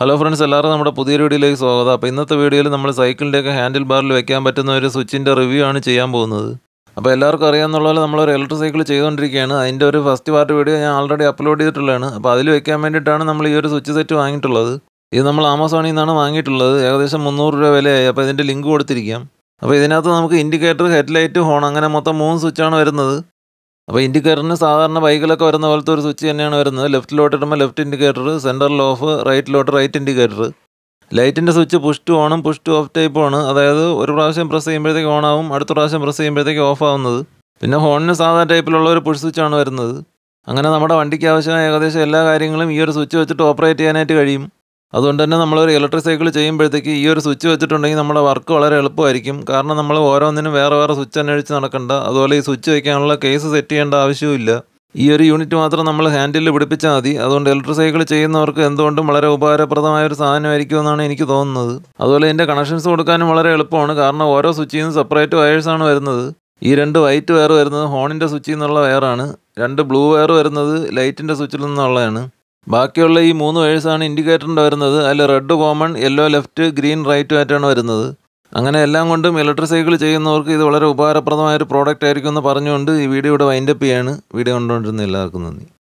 Hello friends, എല്ലാവരും നമ്മുടെ പുതിയൊരു വീഡിയോയിലേക്ക് സ്വാഗതം. അപ്പോൾ ഇന്നത്തെ വീഡിയോയിൽ നമ്മൾ സൈക്കിളിൻ്റെയൊക്കെ ഹാൻഡിൽ ബാറിൽ വെക്കാൻ പറ്റുന്ന ഒരു സ്വിച്ചിൻ്റെ റിവ്യൂ ആണ് ചെയ്യാൻ പോകുന്നത്. അപ്പോൾ എല്ലാവർക്കും അറിയാമെന്നുള്ള പോലെ നമ്മളൊരു ഇലക്ട്രിക് സൈക്കിൾ ചെയ്തുകൊണ്ടിരിക്കുകയാണ്. അതിൻ്റെ ഒരു ഫസ്റ്റ് പാർട്ട് വീഡിയോ ഞാൻ ആൾറെഡി അപ്ലോഡ് ചെയ്തിട്ടുള്ളതാണ്. അപ്പോൾ അതിൽ വെക്കാൻ വേണ്ടിയിട്ടാണ് നമ്മൾ ഈ ഒരു സ്വിച്ച് സെറ്റ് വാങ്ങിയിട്ടുള്ളത്. ഇത് നമ്മൾ ആമസോണിൽ നിന്നാണ് വാങ്ങിയിട്ടുള്ളത്. ഏകദേശം 300 രൂപ വിലയായി. അപ്പോൾ ഇതിൻ്റെ ലിങ്ക് കൊടുത്തിരിക്കാം. അപ്പോൾ ഇതിനകത്ത് നമുക്ക് ഇൻഡിക്കേറ്റർ, ഹെഡ്ലൈറ്റ്, ഹോൺ അങ്ങനെ മൊത്തം 3 സ്വിച്ചാണ് വരുന്നത്. അപ്പോൾ ഇൻഡിക്കേറ്ററിന് സാധാരണ ബൈക്കിലൊക്കെ വരുന്ന പോലത്തെ ഒരു സ്വിച്ച് തന്നെയാണ് വരുന്നത്. ലെഫ്റ്റിലോട്ട് ഇടുമ്പോൾ ലെഫ്റ്റ് ഇൻഡിക്കേറ്റർ, സെൻറ്ററിൽ ഓഫ്, റൈറ്റിലോട്ട് റൈറ്റ് ഇൻഡിക്കേറ്റർ. ലൈറ്റിൻ്റെ സ്വിച്ച് പുഷ് ടു ഓണും പുഷ് ടു ഓഫ് ടൈപ്പുമാണ്. അതായത് ഒരു പ്രാവശ്യം പ്രസ് ചെയ്യുമ്പോഴത്തേക്ക് ഓൺ ആവും, അടുത്ത പ്രാവശ്യം പ്രസ് ചെയ്യുമ്പോഴത്തേക്ക് ഓഫ് ആവുന്നത്. പിന്നെ ഹോണിന് സാധാരണ ടൈപ്പിലുള്ള ഒരു പുഷ് സ്വിച്ചാണ് വരുന്നത്. അങ്ങനെ നമ്മുടെ വണ്ടിക്ക് ആവശ്യമായ ഏകദേശം എല്ലാ കാര്യങ്ങളും ഈ ഒരു സ്വിച്ച് വെച്ചിട്ട് ഓപ്പറേറ്റ് ചെയ്യാനായിട്ട് കഴിയും. അതുകൊണ്ട് തന്നെ നമ്മളൊരു ഇലക്ട്രിക് സൈക്കിൾ ചെയ്യുമ്പോഴത്തേക്ക് ഈ ഒരു സ്വിച്ച് വെച്ചിട്ടുണ്ടെങ്കിൽ നമ്മുടെ വർക്ക് വളരെ എളുപ്പമായിരിക്കും. കാരണം നമ്മൾ ഓരോന്നിനും വേറെ വേറെ സ്വിച്ച് അന്വേഷിച്ച് നടക്കണ്ട. അതുപോലെ ഈ സ്വിച്ച് വയ്ക്കാനുള്ള കേസ് സെറ്റ് ചെയ്യേണ്ട ആവശ്യമില്ല. ഈ ഒരു യൂണിറ്റ് മാത്രം നമ്മൾ ഹാൻഡിലിൽ പിടിപ്പിച്ചാൽ മതി. അതുകൊണ്ട് ഇലക്ട്രിക് സൈക്കിൾ ചെയ്യുന്നവർക്ക് എന്തുകൊണ്ടും വളരെ ഉപകാരപ്രദമായ ഒരു സാധനമായിരിക്കും എന്നാണ് എനിക്ക് തോന്നുന്നത്. അതുപോലെ ഇതിൻ്റെ കണക്ഷൻസ് കൊടുക്കാനും വളരെ എളുപ്പമാണ്. കാരണം ഓരോ സ്വിച്ചിൽ നിന്ന് സെപ്പറേറ്റ് വയേഴ്സാണ് വരുന്നത്. ഈ 2 വൈറ്റ് വയർ വരുന്നത് ഹോണിൻ്റെ സ്വിച്ചിൽ നിന്നുള്ള വയറാണ്. 2 ബ്ലൂ വയർ വരുന്നത് ലൈറ്റിൻ്റെ സ്വിച്ചിൽ നിന്നുള്ളതാണ്. ബാക്കിയുള്ള ഈ 3 വയേഴ്സാണ് ഇൻഡിക്കേറ്ററിൻ്റെ വരുന്നത്. അതിൽ red common, yellow left, green right ആയിട്ടാണ് വരുന്നത്. അങ്ങനെ എല്ലാം കൊണ്ടും ഇലക്ട്രിക് സൈക്കിൾ ചെയ്യുന്നവർക്ക് ഇത് വളരെ ഉപകാരപ്രദമായ ഒരു പ്രോഡക്റ്റ് ആയിരിക്കും എന്ന് പറഞ്ഞുകൊണ്ട് ഈ വീഡിയോ ഇവിടെ വൈൻഡപ്പ് ചെയ്യാണ്. വീഡിയോ കണ്ടുകൊണ്ടിരുന്ന എല്ലാവർക്കും നന്ദി.